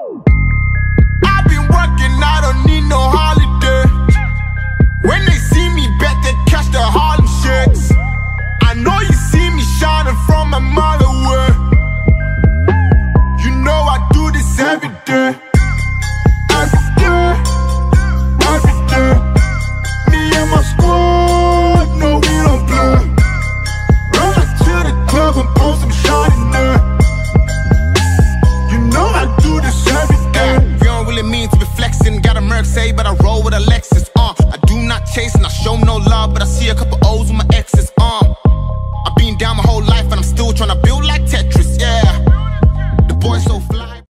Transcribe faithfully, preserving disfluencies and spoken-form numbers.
I've been working, I don't need no holiday. When they see me, bet they catch the Harlem shakes. I know you see me shining from my mother world. You know I do this every day. Every day, every day. Me and my squad, no we don't play. Run up to the club and pull some shot in there. You know I do this every day. We don't really mean to be flexing. Got a Merc say, but I roll with a Lexus. Uh, I do not chase and I show no love, but I see a couple